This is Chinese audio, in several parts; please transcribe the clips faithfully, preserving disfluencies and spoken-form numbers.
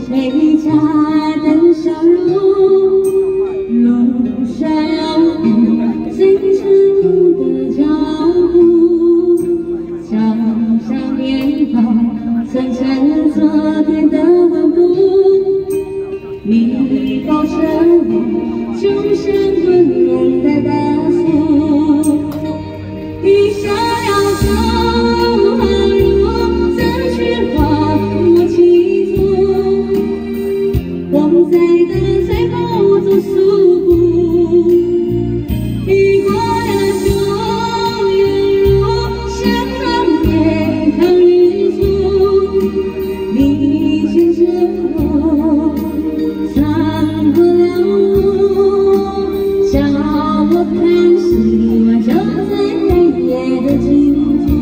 回家的小路，路上有你最沉的脚步，墙上面包层层昨天的温度，你抱着我，就像温暖的大树，你想要走的路，怎去把握清楚？我在的最后做束缚，雨过了就有路，想让面看日出，你牵着我穿过了路，叫我看希望就在黑夜的尽头。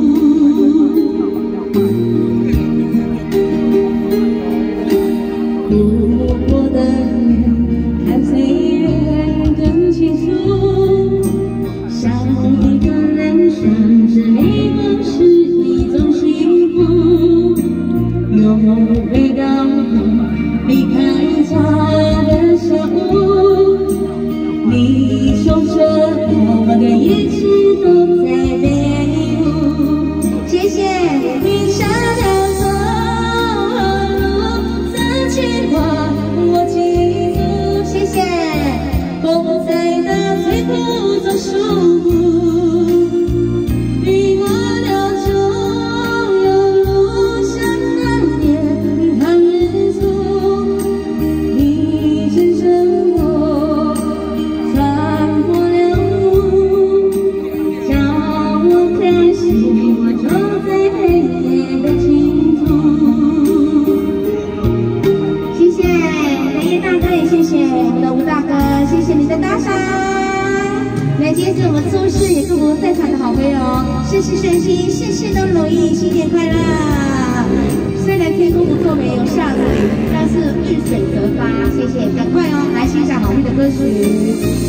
路过的人看岁月更清楚，像一个人生是每个是一种幸福，又回到离开家的小屋，你守着我，我的一直都在背负。谢谢你想要走的路，自己把我记住。谢谢风在的最后做束缚，雨过了就有路，想难免看日出，你牵着我穿过了路，叫我看希望就在黑夜的尽头。谢谢雷叶大哥，也谢谢我们的吴大哥，谢谢你的打赏。来，今天是我们周氏，也祝福在场的好朋友事事顺心，事事都如意，新年快乐！虽然天空不作美，有下雨，但是遇水则发。谢谢，赶快哦，来欣赏好听的歌曲。